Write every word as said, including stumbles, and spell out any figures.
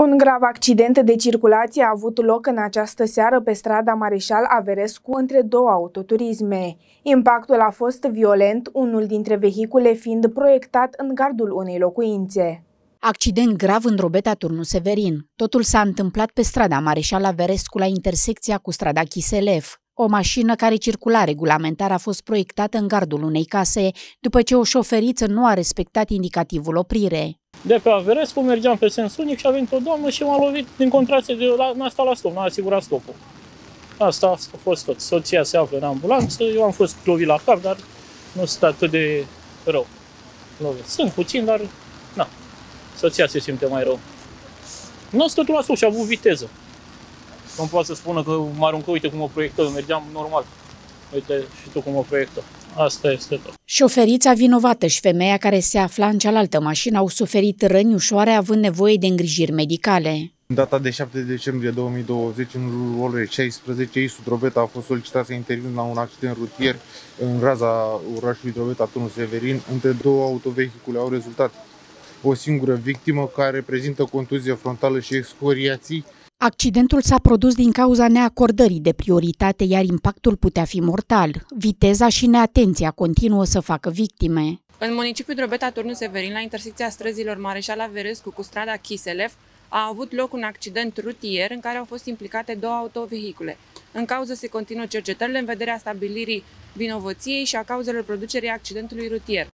Un grav accident de circulație a avut loc în această seară pe strada Mareșal Averescu între două autoturisme. Impactul a fost violent, unul dintre vehicule fiind proiectat în gardul unei locuințe. Accident grav în Drobeta Turnu Severin. Totul s-a întâmplat pe strada Mareșal Averescu la intersecția cu strada Chiselev. O mașină care circula regulamentar a fost proiectată în gardul unei case după ce o șoferiță nu a respectat indicativul oprire. De pe Averescu mergeam pe sens unic și a venit o doamnă și m-a lovit din contrație, de la, n-a stat la stop, n-a asigurat stopul. Asta a fost tot. Soția se află în ambulanță, eu am fost lovit la cap, dar nu sunt atât de rău. Lovit. Sunt puțin, dar na, soția se simte mai rău. Nu sunt totul la stop și a avut viteză. Nu poate să spună că mă aruncă, uite cum o proiectă, mergeam normal. Uite și tu cum o proiectă. Asta este tot. Șoferița vinovată și femeia care se afla în cealaltă mașină au suferit răni ușoare având nevoie de îngrijiri medicale. În data de șapte decembrie două mii douăzeci, în jurul orei șaisprezece, I S U Drobeta a fost solicitat să intervină la un accident rutier în raza orașului Drobeta Turnu Severin. Între două autovehicule au rezultat o singură victimă care prezintă contuzie frontală și excoriații. Accidentul s-a produs din cauza neacordării de prioritate, iar impactul putea fi mortal. Viteza și neatenția continuă să facă victime. În municipiul Drobeta Turnu Severin, la intersecția străzilor Mareșal Averescu cu strada Chiselev, a avut loc un accident rutier în care au fost implicate două autovehicule. În cauză se continuă cercetările în vederea stabilirii vinovăției și a cauzelor producerii accidentului rutier.